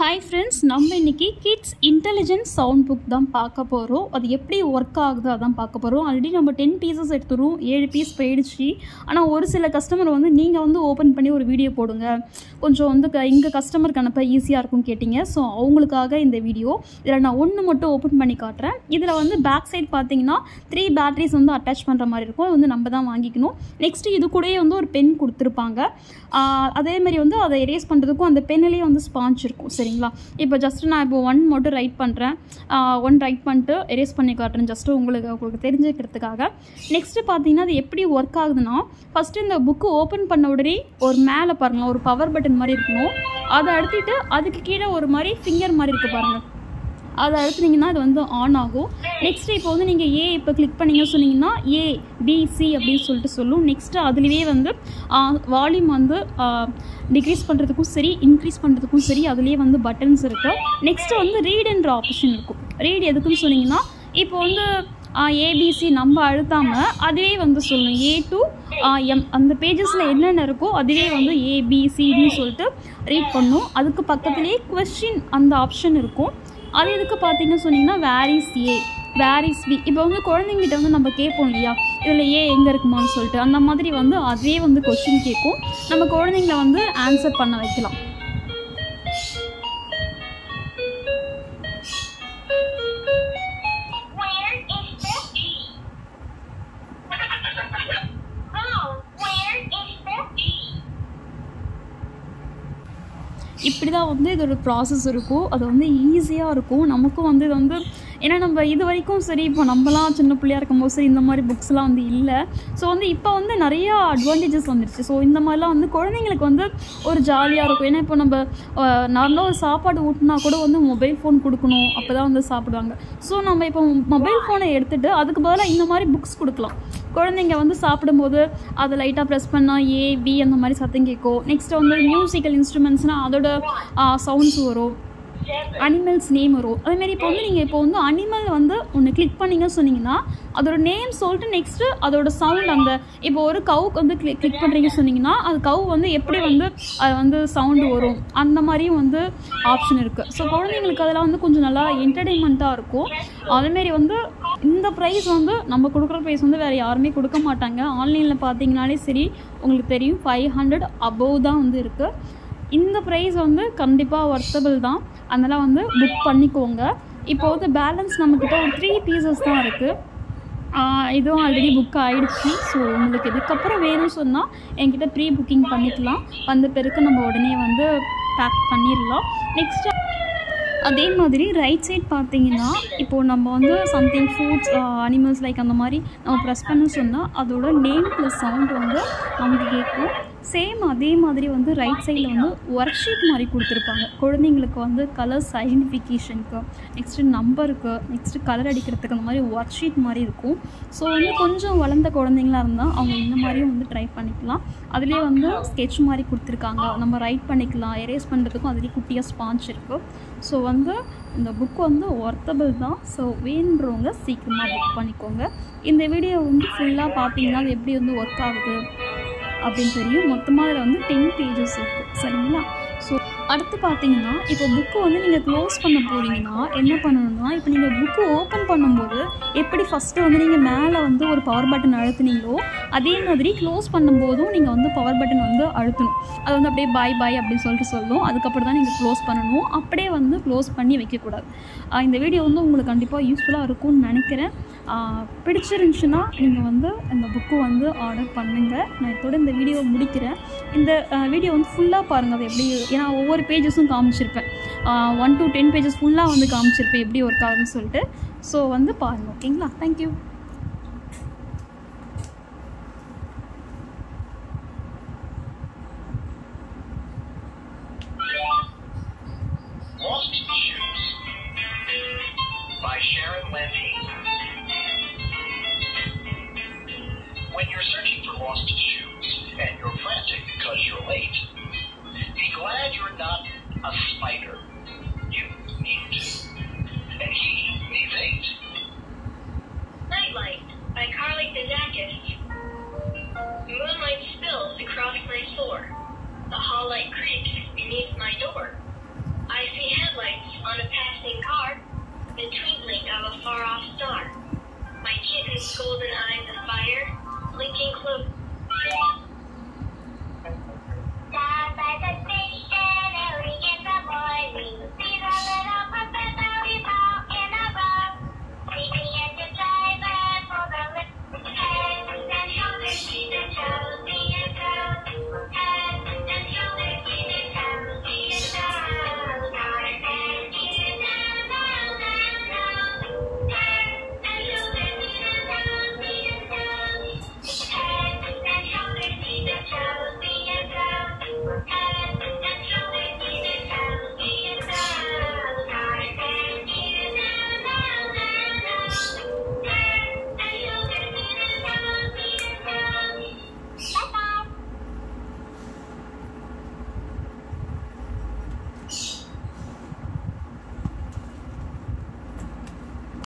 Hi friends, நம்ம இன்னைக்கு kids intelligent sound book தான் பார்க்க போகிறோம். அது எப்படி ஒர்க் ஆகுது அதான் பார்க்க போகிறோம். ஆல்ரெடி நம்ம 10 பீசஸ் எடுத்துரும், 7 பீஸ் போயிடுச்சு. ஆனால் ஒரு சில கஸ்டமர் வந்து நீங்கள் வந்து ஓப்பன் பண்ணி ஒரு வீடியோ போடுங்க, கொஞ்சம் வந்து இங்கே கஸ்டமருக்கு அனுப்ப ஈஸியாக இருக்கும்னு கேட்டிங்க. ஸோ அவங்களுக்காக இந்த வீடியோ. இதில் நான் ஒன்று மட்டும் ஓப்பன் பண்ணி காட்டுறேன். இதில் வந்து பேக் சைட் பார்த்தீங்கன்னா 3 பேட்டரிஸ் வந்து அட்டாச் பண்ணுற மாதிரி இருக்கும். அது வந்து நம்ம தான் வாங்கிக்கணும். நெக்ஸ்ட்டு இது கூடயே வந்து ஒரு பென் கொடுத்துருப்பாங்க. அதேமாதிரி வந்து அதை எரேஸ் பண்ணுறதுக்கும் அந்த பென்னிலேயே வந்து ஸ்பாஞ்ச் இருக்கும். சரிங்களா? இப்போ ஜஸ்ட் நான் இப்போ 1 மட்டும் ரைட் பண்ணுறேன். 1 ரைட் பண்ணிட்டு எரேஸ் பண்ணி காட்டுறேன், ஜஸ்ட்டு உங்களுக்கு தெரிஞ்சுக்கிறதுக்காக. நெக்ஸ்ட்டு பார்த்தீங்கன்னா அது எப்படி ஒர்க் ஆகுதுன்னா, ஃபஸ்ட்டு இந்த புக்கு ஓப்பன் பண்ண உடனே ஒரு மேலே பாருங்கள் ஒரு பவர் பட்டன் மாதிரி இருக்கணும். அதை அழுத்திட்டு அதுக்கு கீழே ஒரு மாதிரி ஃபிங்கர் மாதிரி இருக்குது பாருங்கள், அதை அழுத்துனீங்கன்னா அது வந்து ஆன் ஆகும். நெக்ஸ்ட்டு இப்போ வந்து நீங்கள் இப்போ கிளிக் பண்ணிங்க சொன்னீங்கன்னா ABC அப்படின்னு சொல்லிட்டு சொல்லும். நெக்ஸ்ட்டு அதுலேயே வந்து வால்யூம் வந்து டிக்ரீஸ் பண்ணுறதுக்கும் சரி இன்க்ரீஸ் பண்ணுறதுக்கும் சரி அதுலேயே வந்து பட்டன்ஸ் இருக்குது. நெக்ஸ்ட்டு வந்து ரீடுன்ற ஆப்ஷன் இருக்கும். ரீட் எதுக்குன்னு சொன்னீங்கன்னா இப்போ வந்து ABC நம்ம அழுத்தாமல் அதுவே வந்து சொல்லணும் A to M அந்த பேஜஸில் என்னென்ன இருக்கோ அதுவே வந்து ABCDன்னு சொல்லிட்டு ரீட் பண்ணும். அதுக்கு பக்கத்துலேயே கொஸ்டின் அந்த ஆப்ஷன் இருக்கும். அது எதுக்கு பார்த்தீங்கன்னு சொன்னீங்கன்னா where is A, where is B. இப்போ வந்து குழந்தைங்கிட்ட வந்து நம்ம கேட்போம் இல்லையா, இதில் ஏ எங்கே இருக்குமான்னு சொல்லிட்டு, அந்த மாதிரி வந்து அதே வந்து கொஸ்டின் கேட்கும். நம்ம குழந்தைங்கள வந்து ஆன்சர் பண்ண வைக்கலாம். இப்படி தான் வந்து இதோட ப்ராசஸ் இருக்கும். அது வந்து ஈஸியாக இருக்கும். நமக்கும் வந்து இது வந்து ஏன்னா நம்ம இது வரைக்கும் சரி இப்போ நம்மலாம் சின்ன பிள்ளையாக இருக்கும்போது சரி இந்த மாதிரி புக்ஸ்லாம் வந்து இல்லை. ஸோ வந்து இப்போ வந்து நிறையா அட்வான்டேஜஸ் வந்துடுச்சு. ஸோ இந்த மாதிரிலாம் வந்து குழந்தைங்களுக்கு வந்து ஒரு ஜாலியாக இருக்கும். ஏன்னா இப்போ நம்ம நார்மலாக ஒரு சாப்பாடு ஊட்டினா கூட வந்து மொபைல் ஃபோன் கொடுக்கணும், அப்போ தான் வந்து சாப்பிடுவாங்க. ஸோ நம்ம இப்போ மொபைல் ஃபோனை எடுத்துகிட்டு அதுக்கு பதிலாக இந்த மாதிரி புக்ஸ் கொடுக்கலாம். குழந்தைங்க வந்து சாப்பிடும்போது அதை லைட்டாக ப்ரெஸ் பண்ணால் AB அந்த மாதிரி சத்தம் கேட்கும். நெக்ஸ்ட்டு வந்து மியூசிக்கல் இன்ஸ்ட்ருமெண்ட்ஸ்னால் அதோட சவுண்ட்ஸ் வரும், அனிமல்ஸ் நேம் வரும். அதேமாரி இப்போ வந்து நீங்கள் இப்போ வந்து அனிமல் வந்து ஒன்று கிளிக் பண்ணிங்கன்னு சொன்னீங்கன்னா அதோட நேம் சொல்லிட்டு நெக்ஸ்ட்டு அதோட சவுண்ட் அந்த இப்போ ஒரு கவுக்கு வந்து கிளிக் பண்ணுறீங்கன்னு சொன்னீங்கன்னா அது கவு வந்து எப்படி வந்து அது வந்து சவுண்டு வரும் அந்த மாதிரியும் வந்து ஆப்ஷன் இருக்குது. ஸோ குழந்தைங்களுக்கு அதெல்லாம் வந்து கொஞ்சம் நல்லா என்டர்டெயின்மெண்ட்டாக இருக்கும். அதேமாரி வந்து இந்த ப்ரைஸ் வந்து நம்ம கொடுக்குற ப்ரைஸ் வந்து வேறு யாருமே கொடுக்க மாட்டாங்க. ஆன்லைனில் பார்த்தீங்கனாலே சரி உங்களுக்கு தெரியும் 500 above தான் வந்து இருக்குது. இந்த ப்ரைஸ் வந்து கண்டிப்பாக ஒர்த்தபிள் தான். அதனால் வந்து புக் பண்ணிக்கோங்க. இப்போ வந்து பேலன்ஸ் நம்மக்கிட்ட ஒரு 3 பீசஸ் தான் இருக்குது. இதுவும் ஆல்ரெடி புக் ஆகிடுச்சு. ஸோ உங்களுக்கு இதுக்கப்புறம் வேணும்னு சொன்னால் என்கிட்ட ப்ரீ புக்கிங் பண்ணிக்கலாம். வந்த பிறகு நம்ம உடனே வந்து பேக் பண்ணிடலாம். நெக்ஸ்ட்டு அதே மாதிரி ரைட் சைட் பார்த்தீங்கன்னா இப்போது நம்ம வந்து சம்திங் ஃபுட்ஸ் அனிமல்ஸ் லைக் அந்த மாதிரி நம்ம ப்ரெஸ் பண்ண சொன்னால் அதோட நேம் ப்ளஸ் சவுண்ட் வந்து நமக்கு கேட்கும். சேம் அதே மாதிரி வந்து ரைட் சைடில் வந்து ஒர்க் ஷீட் மாதிரி கொடுத்துருப்பாங்க. குழந்தைங்களுக்கு வந்து கலர்ஸ் ஐடென்டிஃபிகேஷனுக்கு, நெக்ஸ்ட்டு நம்பருக்கு, நெக்ஸ்ட்டு கலர் அடிக்கிறதுக்கு அந்த மாதிரி ஒர்க் ஷீட் மாதிரி இருக்கும். ஸோ வந்து கொஞ்சம் வளர்ந்த குழந்தைங்களாக இருந்தால் அவங்க இந்த மாதிரியும் வந்து ட்ரை பண்ணிக்கலாம். அதுலேயே வந்து ஸ்கெட்ச் மாதிரி கொடுத்துருக்காங்க, நம்ம ரைட் பண்ணிக்கலாம். எரேஸ் பண்ணுறதுக்கும் அதுலேயே குட்டியாக ஸ்பாஞ்ச் இருக்குது. ஸோ வந்து இந்த புக் வந்து ஒர்த்தபிள் தான். ஸோ வேணுன்றவங்க சீக்கிரமாக புக் பண்ணிக்கோங்க. இந்த வீடியோ வந்து ஃபுல்லாக பார்த்தீங்கன்னா அது எப்படி வந்து ஒர்க் ஆகுது அப்படின்னு தெரியும். மொத்தமாக அதில் வந்து 10 பேஜஸ் இருக்குது. சரிங்களா? ஸோ அடுத்து பார்த்தீங்கன்னா இப்போ புக்கு வந்து நீங்கள் க்ளோஸ் பண்ண போகிறீங்கன்னா என்ன பண்ணணும்னா, இப்போ நீங்கள் புக்கு ஓப்பன் பண்ணும்போது எப்படி ஃபஸ்ட்டு வந்து நீங்கள் மேலே வந்து ஒரு பவர் பட்டன் அழுத்துனீங்களோ அதே மாதிரி க்ளோஸ் பண்ணும்போதும் நீங்கள் வந்து பவர் பட்டன் வந்து அழுத்தணும். அது வந்து அப்படியே பாய் பாய் அப்படின்னு சொல்லிட்டு சொல்லும். அதுக்கப்புறம் தான் நீங்கள் க்ளோஸ் பண்ணணும். அப்படியே வந்து க்ளோஸ் பண்ணி வைக்கக்கூடாது. இந்த வீடியோ வந்து உங்களுக்கு கண்டிப்பாக யூஸ்ஃபுல்லாக இருக்கும்னு நினைக்கிறேன். பிடிச்சிருந்துச்சுன்னா நீங்கள் வந்து இந்த புக்கு வந்து ஆர்டர் பண்ணுங்கள். நான் இதோட இந்த வீடியோவை முடிக்கிறேன். இந்த வீடியோ வந்து ஃபுல்லாக பாருங்கள். அது எப்படி, ஏன்னா ஒவ்வொரு பேஜஸும் காமிச்சிருப்பேன். 1 to 10 பேஜஸ் ஃபுல்லாக வந்து காமிச்சிருப்பேன் எப்படி ஒர்க் ஆகுதுன்னு சொல்லிட்டு. ஸோ வந்து பாருங்கள். ஓகேங்களா? Thank you. When you're searching for lost shoes and you're frantic because you're late, be glad you're not a spider. You need 2, and he needs 8. golden eyes of fire, blinking cloak